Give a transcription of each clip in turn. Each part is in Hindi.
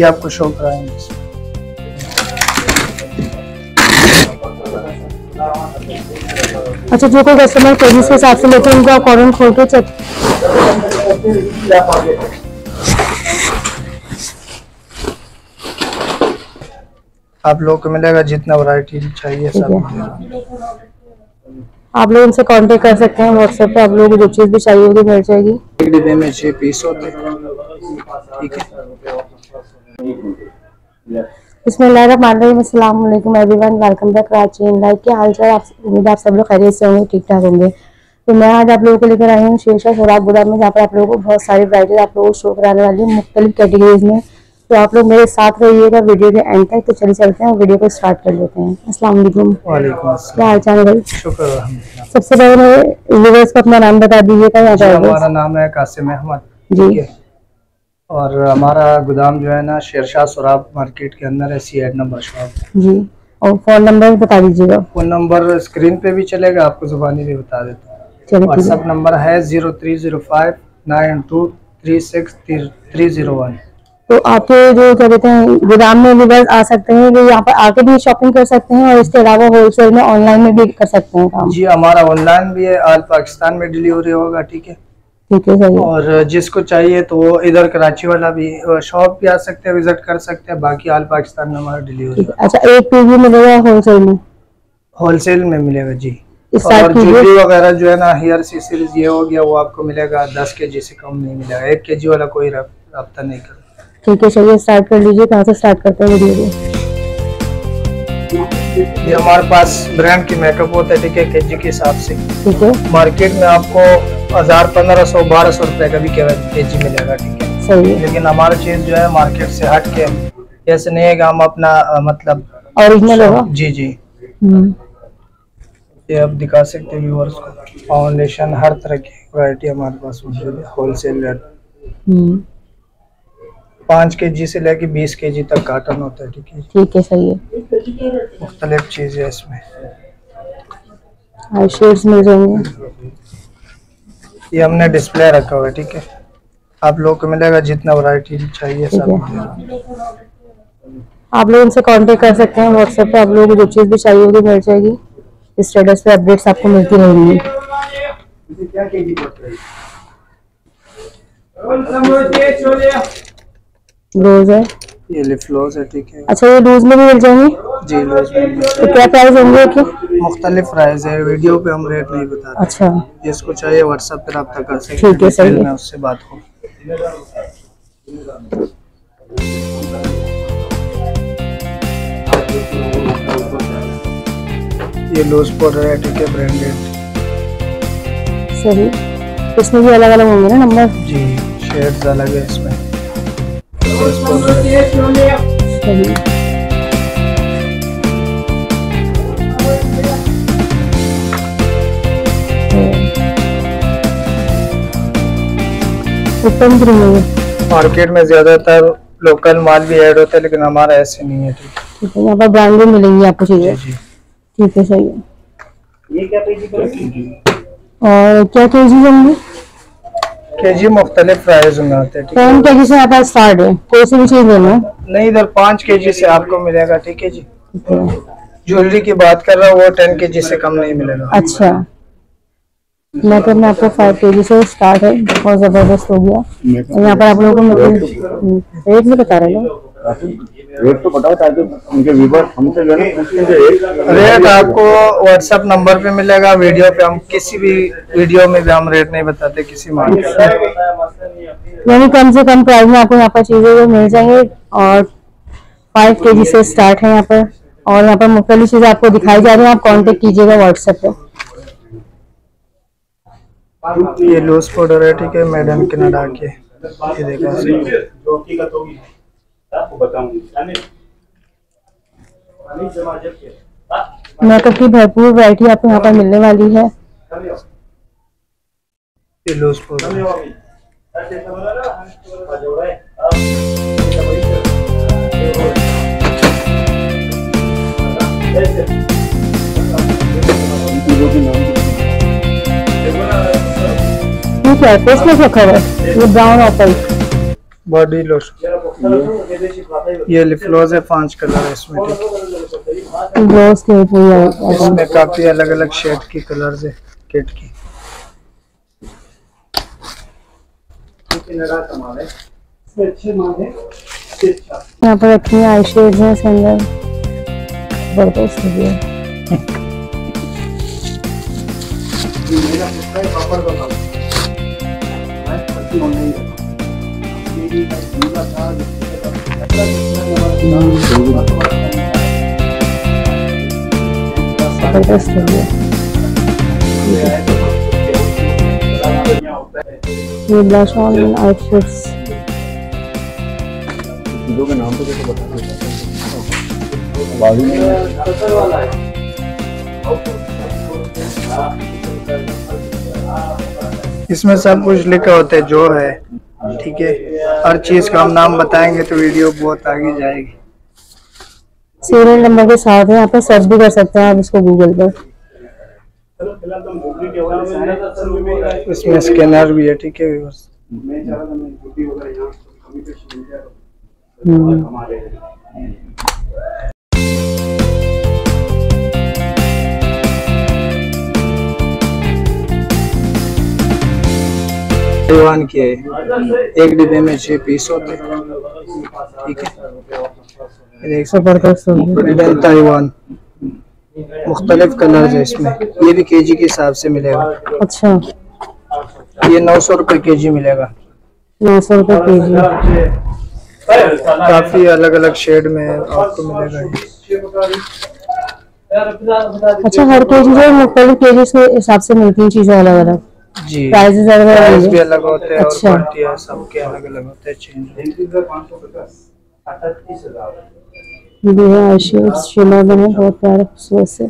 ये आपको शो कराएंगे। अच्छा, जो कोई कस्टमर केजी के हिसाब से लेते हैं उनको आप कॉर्नर खोल के चेक। आप लोग को मिलेगा जितना वैरायटी चाहिए सब। आप लोग उनसे कांटेक्ट कर सकते हैं व्हाट्सएप पे, आप लोगों को जो चीज़ भी चाहिए होगी मिल जाएगी। एक डिब्बे में 6 पीस होते हैं, ठीक है। बिस्मिल्लाहिर्रहमानिर्रहीम, अस्सलाम वालेकुम everyone, welcome back Karachi in life. क्या हाल चाल, आप उम्मीद आप सब लोग खैरियत से होंगे, ठीक ठाक होंगे। तो मैं आज आप लोगों को लेकर आई हूँ शेरशाह सोराब गोदाम में, जहाँ पर आप लोगों को बहुत सारी वैरायटी आप लोगों को शो कराने वाली है मुख्तलिफ कैटेगरीज में। तो आप लोग मेरे साथ रहिएगा वीडियो के एंड तक। तो चलिए चलते हैं, वीडियो को स्टार्ट कर लेते हैं। अस्सलाम वालेकुम। क्या हाल चाल है भाई? शुक्र अल्हम्दुलिल्लाह। सबसे पहले व्यूअर्स को अपना नाम बता दीजिएगा। हमारा नाम है कासिम अहमद जी, और हमारा गोदाम जो है ना शेरशाह सोराब मार्केट के अंदर है, C8 नंबर शॉप जी। और फोन नंबर बता दीजिएगा। फोन नंबर स्क्रीन पे भी चलेगा, आपको जुबानी भी बता देता हूँ। व्हाट्सएप नंबर है 0305 9236 301। तो आपके जो क्या कहते हैं गोदाम में भी बस आ सकते हैं, जो यहाँ पर आके भी शॉपिंग कर सकते हैं, और इसके अलावा होलसेल में ऑनलाइन में भी कर सकते हैं काम। जी, हमारा ऑनलाइन भी है, ऑल पाकिस्तान में डिलीवरी होगा, ठीक है। ठीक है, सही है। और जिसको चाहिए तो वो इधर कराची वाला भी शॉप भी आ सकते हैं, विजिट कर सकते हैं, बाकी ऑल पाकिस्तान में हमारा डिलीवरी। अच्छा, एक पीस भी मिलेगा होलसेल में? होलसेल में मिलेगा जी। और ज्वेलरी वगैरह जो है ना, हेयर सीरीज ये हो गया, वो आपको मिलेगा 10 kg से कम नहीं मिलेगा। 1 kg वाला कोई रब्ता नहीं कर। ठीक है, चलिए स्टार्ट कर लीजिए। कहाँ से स्टार्ट करते हैं वीडियो को? ये हमारे पास ब्रांड की मेकअप होता है, ठीक है, केजी के हिसाब से। ठीक है। मार्केट में आपको 1000, 1500, 1200 रुपए का भी केजी मिलेगा, ठीक है। सही है। लेकिन हमारा चीज जो है मार्केट से हट के, ऐसे नहीं है कि हम अपना मतलब ओरिजिनल होगा। जी जी। ये आप दिखा सकते हैं व्यूअर्स को, फाउंडेशन हर तरह की वैरायटी हमारे पास मौजूद है। होलसेल रेट 5 kg से लेके 20 kg तक काटन होता है, ठीक है। ठीक है, सही है। मुख्तलिफ चीज है इसमें, शेड्स मिल जाएंगे। ये हमने डिस्प्ले रखा हुआ है, ठीक है। आप लोग को मिलेगा जितना वैरायटी चाहिए सब। आप लोग उनसे कांटेक्ट कर सकते हैं व्हाट्सएप पे, आप लोगों को जो चीज़ भी चाहिए होगी मिल जाएगी। स्टेटस पे अपडेट्स आपको मिलती रहेंगी। रोज है, ये लिप ग्लॉस है, ठीक है। अच्छा, ये लूज में भी मिल जाएंगे जी, लूज में। तो क्या प्राइस होंगे? मुख्तलिफ प्राइस है, वीडियो पे हम रेट नहीं बताते। अच्छा, जिसको चाहिए व्हाट्सएप पे रब्ता कर सकते हैं। ठीक है, सही है। उससे बात हो। ये लूज पाउडर है, ठीक है, ब्रांडेड। सही। इसमें भी अलग अलग होंगे ना नंबर? जी, शेड्स अलग है इसमें। सही। मार्केट में ज्यादातर लोकल माल भी ऐड होता है, लेकिन हमारा ऐसे नहीं है, ठीक है। यहाँ पर ब्रांडेड मिलेंगी आपको चीजें। ठीक है, सही है। ये क्या और क्या केजी होंगे? केजी मुख्तलिफ प्राइस में होते हैं, ठीक है। 10 केजी से आप स्टार्ट है, कोई सी भी चीज लेना नहीं, इधर 5 kg से आपको मिलेगा, ठीक है जी। ज्वेलरी की बात कर रहा हूँ, वो 10 kg से कम नहीं मिलेगा। अच्छा, मैं तो आपको 5 kg से स्टार्ट है, बहुत जबरदस्त हो गया। यहाँ पर आप लोगों को रेट नहीं बता रहे हो? रेट तो बताओ ताकि उनके व्यूअर हमसे जो है रेट आपको व्हाट्सएप नंबर पे मिलेगा। वीडियो पे हम किसी भी वीडियो में भी हम रेट नहीं बताते किसी मार्केट का। यानी कम से कम प्राइस में आपको यहाँ पर चीजें मिल जाएंगे, और 5 kg से स्टार्ट है यहाँ पर। और यहाँ पर मुख्तलिफ चीजें आपको दिखाई जा रही है, आप कांटेक्ट कीजिएगा व्हाट्सएप पे। ये लूज पाउडर है, ठीक है, मेड इन कनाडा के। ये देखा मेकअप की भरपूर वैरायटी आपको यहाँ पर मिलने वाली है। ये लूज पाउडर क्या है, फेस में रखा हुआ है, ये ब्राउन ऑपल बॉडी लोशन। ये लिफ्लोज है, 5 कलर है इसमें। ब्लाउज के ऊपर इसमें काफी अलग अलग शेड की कलर्स है किट की। यहाँ पर रखी है आई शेड्स हैं इसके अंदर, जबरदस्त है। जबरदस्त है ये ब्लश ऑन आई शेड्स। चीजों के नाम तो कैसे बता बाजू में इसमें सब कुछ लिखा होता है जो है, ठीक है। हर चीज का हम नाम बताएंगे तो वीडियो बहुत आगे जाएगी। सीरियल नंबर के साथ है, यहाँ पर सर्च भी कर सकते हैं आप इसको गूगल पर। इसमें स्कैनर भी है, ठीक है। ताइवान की है, एक डिब्बे में 6 पीस होते हैं, ठीक है। एक जबरदस्त ताइवान मुख्तलिफ कलर है इसमें। ये भी केजी के हिसाब से मिलेगा। अच्छा, ये 900 रुपए केजी मिलेगा। 900 रुपए केजी। काफी अलग अलग शेड में आपको मिलेगा ये। अच्छा, हर केजी जो मुख्तलिफ केजी के हिसाब से मिलती हैं चीजें अलग अलग जी। प्राइसेस प्राइस भी अलग। अलग होते हैं। अच्छा। और क्वालिटी सबके अलग अलग होते हैं, चेंज। ये भी है आई शेड्स, शिमर में है, बहुत प्यारे खूबसूरत से।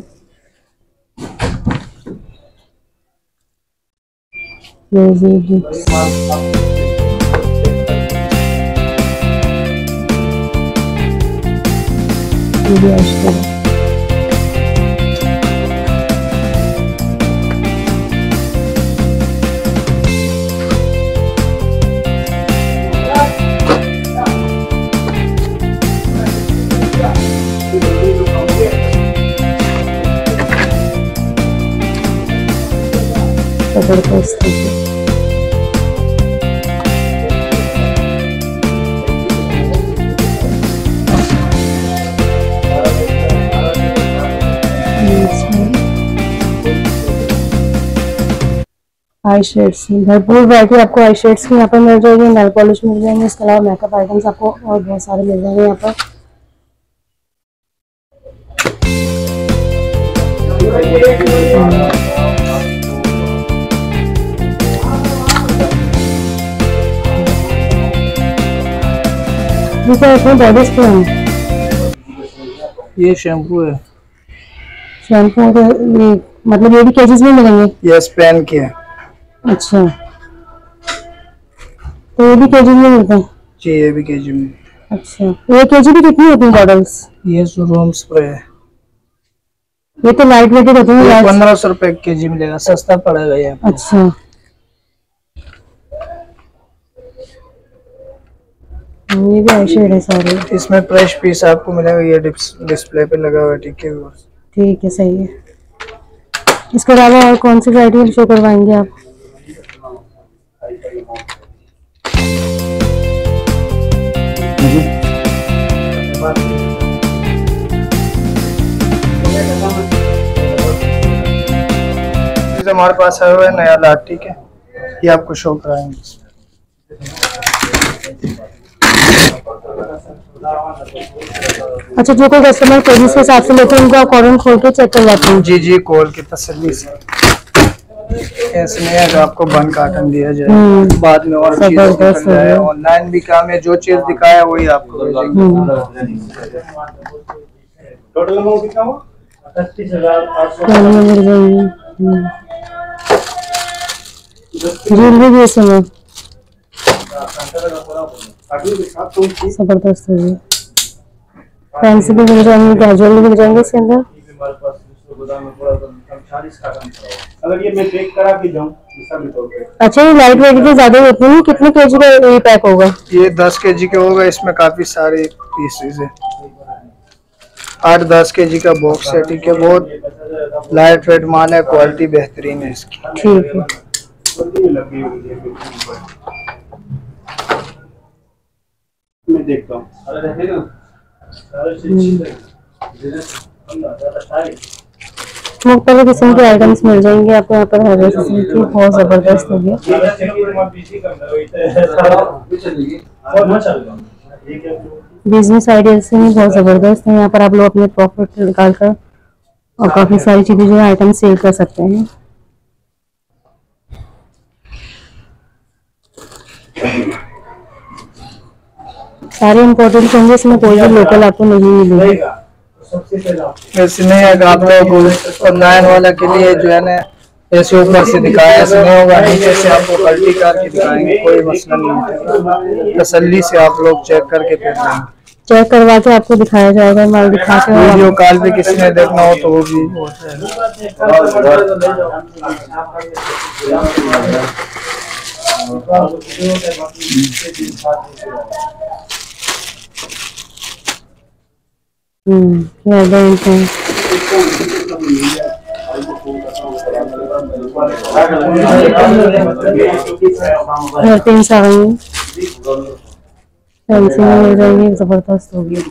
ये भी आई शेड है। जबरदस्त है। आई शेड्स भरपूर वैरायटी आपको आई शेड्स की यहाँ पर मिल जाएगी, नेल पॉलिश मिल जाएंगे, इसके अलावा मेकअप आइटम्स आपको और बहुत सारे मिल जाएंगे यहाँ पर। इसमें बॉडी स्प्रे है, ये शैम्पू है। शैम्पू तो ये मतलब ये भी केजीज में मिलेंगे? ये स्पेन के है। अच्छा, तो ये भी केजी में मिलते हैं? जी, ये भी केजी में। अच्छा, ये केजी भी कितनी होती है बॉटल्स? ये रूम स्प्रे है। ये तो लाइट वेटेड होती है। 1500 रुपए केजी मिलेगा, सस्ता पड़ेगा ये। अच्छा, ये भी आई शेड है सारे। इसमें फ्रेश पीस आपको मिलेगा, ये डिस्प्ले पे लगा हुआ है, ठीक है। ठीक है, सही है। इसके अलावा और कौन सी वैरायटी शो करवाएंगे आप? हमारे पास आया हुआ है नया लाट, ठीक है। ये आपको शो कराएंगे। अच्छा, जो कोई कस्टमर केजीज के हिसाब से लेते हैं उनको कॉर्डन खोल के चेक कर जाते हैं? जी जी, खोल के तसल्ली से। ऐसे नहीं है जो आपको बंद कार्टन दिया जाए, बाद में और चीज निकल जाए। ऑनलाइन भी काम है, जो चीज दिखाया वही आपको टोटल अमाउंट कितना हुआ? 38,800। ज्वेलरी भी इसमें जबरदस्त है। जी, पेंसिल भी मिल जाएंगे, कैजुअल भी मिल जाएंगे इसके अंदर। अगर ये मैं पैक करा के जाऊं अच्छा, ये लाइट वेट भी ज्यादा होती है, कितने केजी का ये पैक होगा? ये 10 केजी का होगा, इसमें काफी सारे पीसेस है। 8-10 केजी का बॉक्स है, ठीक है। बहुत लाइट वेट माल है, क्वालिटी बेहतरीन है इसकी। ठीक है। मैं देखता हूँ। मुख्तलिफ किस्म के आइटम्स मिल जाएंगे आपको यहाँ पर, हर किस्म की, बहुत जबरदस्त होगी। बिजनेस आइडियाज से भी बहुत जबरदस्त है। यहाँ पर आप लोग अपने प्रॉफिट निकाल कर और काफी सारी चीजें जो है आइटम सेल कर सकते हैं। सारे इम्पोर्टेंट होंगे, इसमें कोई भी लोकल आपको नहीं मिलेगा। ऐसे नहीं है, आप लोग ऑनलाइन वाला के लिए जो है ना ऐसे ऊपर से दिखाया ऐसे नहीं होगा, नीचे से आपको क्वालिटी करके दिखाएंगे, कोई मसला नहीं है। तसल्ली से आप लोग चेक करके फिर लेंगे। चेक करवा के आपको दिखाया जाएगा, माल दिखा के। वीडियो कॉल पे किसी ने देखना हो तो वो भी आ गई, फैंसी में मिल जाएगी, जबरदस्त होगी।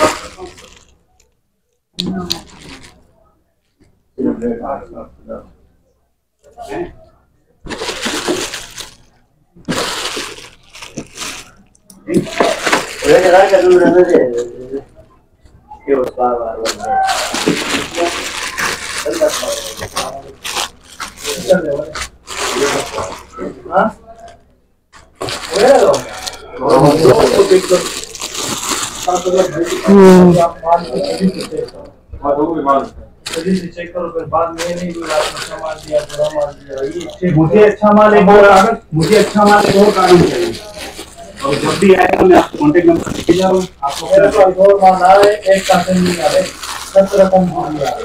चेक करो, फिर बाद में नहीं कोई अच्छा माल दिया, बुरा माल दिया। मुझे अच्छा माल एक और कारण चाहिए, और जब भी आएगा मैं आपको कॉन्टेक्ट नंबर दे जाऊँ। आपको दो माल आ रहे, एक कार्टन नहीं आ रहे, 17 कम माल आ रहे,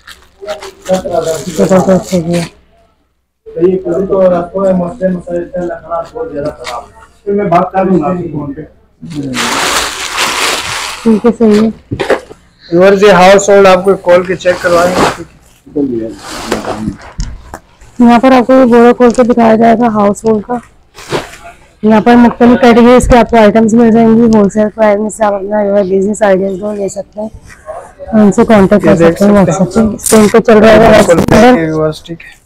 17 तो ये कभी तो आपको मसले मसाइल लगना बहुत ज्यादा खराब है, फिर मैं बात कर लूंगा आपकी फोन पे। ठीक है, सही है। व्यूअर्स ये हाउस होल्ड आपको कॉल के चेक करवाएंगे। यहाँ पर आपको बोरा खोल के दिखाया जाएगा हाउस होल्ड का। यहाँ पर मुख्तलिफ कैटेगरीज के आपको आइटम्स मिल जाएंगी। होलसेल प्राइस में से आप अपना जो है बिजनेस आइडियाज को ले सकते हैं, उनसे कांटेक्ट कर सकते हैं। व्हाट्सएप पे स्क्रीन पे चल रहा है। ठीक है।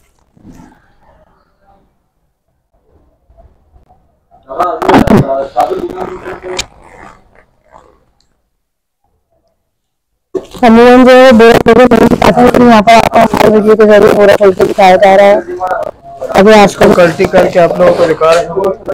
अमेज़न जो है बोरा खोल के नहीं दिखाता, लेकिन यहाँ पर आपको हमारे वीडियो के जरिए बोरा खोल के दिखाया जा रहा है। अभी आजकल क्वालिटी करके आप लोगों को दिखा रहे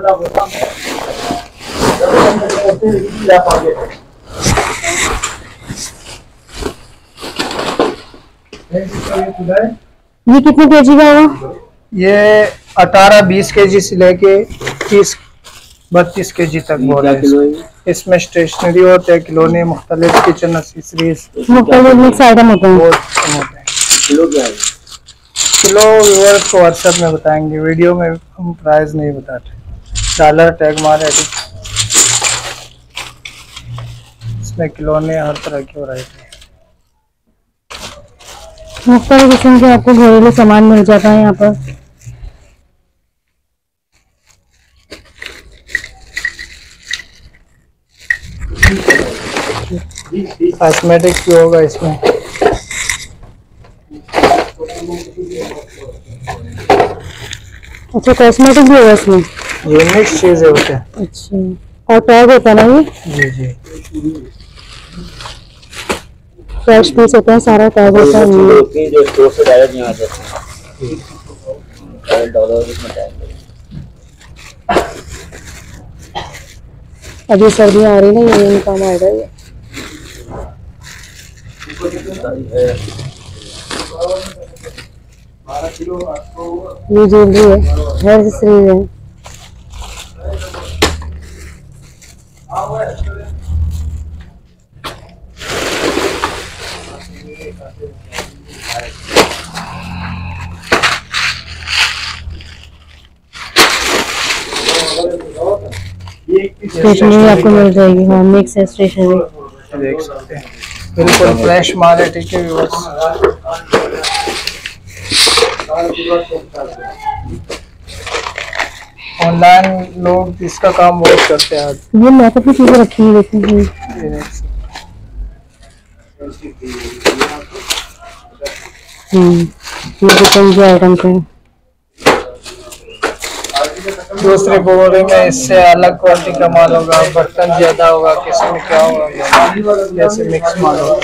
हैं। ये कितने केजी का होगा? ये 18-20 केजी से लेके 30-32 केजी तक बोरा है। इसमें स्टेशनरी होते हैं, खिलौने, मुख्तलिफ किचन एक्सेसरीज, मुख्तलिफ मिक्स आइटम होते हैं। किलो क्या है? किलो व्यूअर्स को व्हाट्सएप में बताएंगे, वीडियो में हम प्राइस नहीं बताते। डॉलर टैग मारे, इसमें खिलौने हर तरह की वैरायटी है। मुख्तलिफ किस्म के आपको घरेलू सामान मिल जाता है यहाँ पर। कॉस्मेटिक्स भी होगा इसमें। अच्छा, कॉस्मेटिक्स भी होगा इसमें? ये मिक्स चीजें होते हैं। अच्छा, और टैग होता है ना ये? जी जी, फ्रेश पीस होता है, सारा टैग होता है। जो स्टोर से डायरेक्ट नहीं आ जाते हैं $12 में टैग। अभी सर्दियाँ आ रही ना, ये काम आएगा ये। ये ज्वेलरी है, हेयर एक्सेसरीज है। स्टेशनरी आपको मिल जाएगी। हाँ, मिक्स है स्टेशनरी। देख सकते हैं बिल्कुल फ्रेश माल है। ठीक है व्यूअर्स, ऑनलाइन लोग इसका काम बहुत करते हैं। ये मेकअप की चीजें रखी हुई देखी हुई। ये किचन के आइटम्स हैं। दूसरे बोरे में इससे अलग क्वालिटी का माल होगा, बर्तन ज्यादा होगा, किसी में क्या होगा, जैसे मिक्स माल होगा।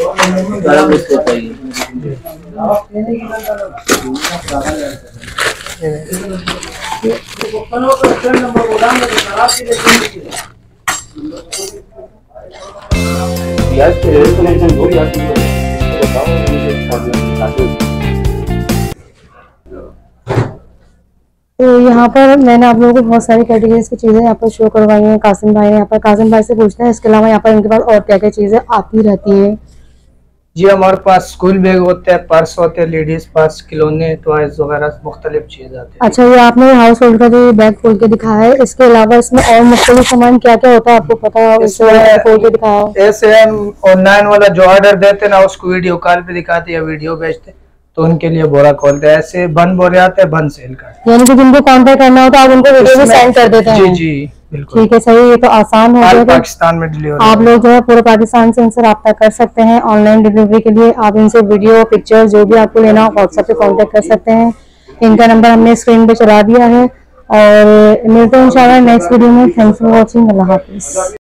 तो यहाँ पर मैंने आप लोगों को बहुत सारी कैटेगरीज की चीजें यहाँ पर शो करवाई हैं। कासिम भाई ने यहाँ पर, कासिम भाई से पूछते हैं इसके अलावा यहाँ पर इनके पास और क्या क्या चीजें आती रहती हैं। जी हमारे पास स्कूल बैग होते हैं, पर्स होते हैं, लेडीज पर्स, खिलौने, टॉयज वगैरह मुख्तलिफ चीजें आती हैं। अच्छा, ये आपने हाउस होल्ड का जो बैग खोल के दिखाया है, इसके अलावा इसमें और मुख्तलिफ सामान क्या क्या होता है आपको पता है? खोल के दिखाओ। ऐसे ऑनलाइन वाला जो ऑर्डर देते ना उसको वीडियो कॉल पे दिखाते या वीडियो भेजते तो उनके लिए बोरा खोलते हैं। ऐसे बन बोरे आते हैं, बन सेल करते यानी कि जिनको कांटेक्ट करना होता है आप उनको वीडियो भी सेंड कर देते हैं। जी जी बिल्कुल, ठीक है, सही। ये तो आसान हो गया। पाकिस्तान में डिलीवरी आप लोग जो है पूरे पाकिस्तान से इनसे रब्ता कर सकते हैं ऑनलाइन डिलीवरी के लिए। आप इनसे वीडियो, पिक्चर जो भी आपको लेना हो व्हाट्सएप पे कांटेक्ट कर सकते हैं। इनका नंबर हमने स्क्रीन पे चला दिया है और मिलते हैं इंशाल्लाह नेक्स्ट वीडियो में। Thanks for watching. अल्लाह हाफिज।